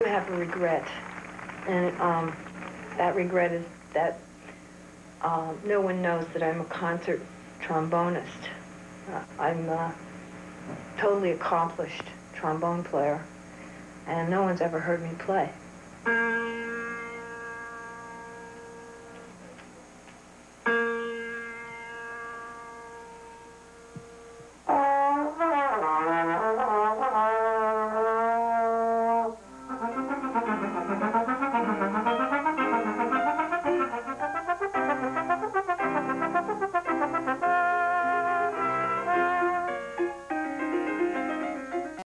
have a regret, and that regret is that no one knows that I'm a concert trombonist. I'm a totally accomplished trombone player, and no one's ever heard me play.